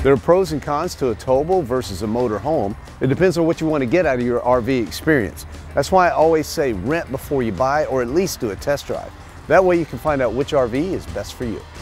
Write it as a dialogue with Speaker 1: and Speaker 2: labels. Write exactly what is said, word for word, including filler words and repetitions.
Speaker 1: There are pros and cons to a towable versus a motorhome. It depends on what you want to get out of your R V experience. That's why I always say rent before you buy, or at least do a test drive. That way you can find out which R V is best for you.